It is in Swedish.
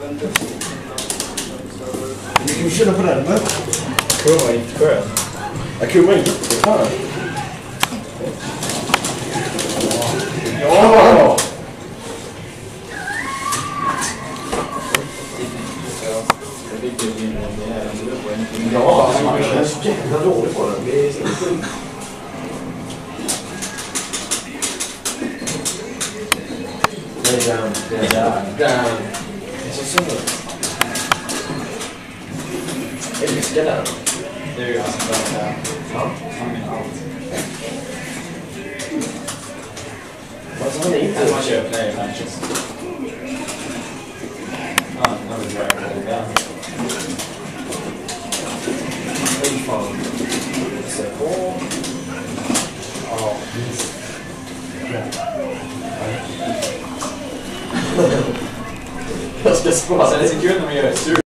Vi kan köra på den med. Kurva är inte skön. Jag kurva är jätteskön. Ja! Ja, man känns jävla dålig på den. Det är så sjukt. Det är så synd. Jag älskar den. Det är ju ganska bra. Ja. Vad sa ni inte? Man köper det i matches. Ja, det är bra. Fy fan. Se på. Ja. Jag ska spara. Alltså, det är så kul när man gör det.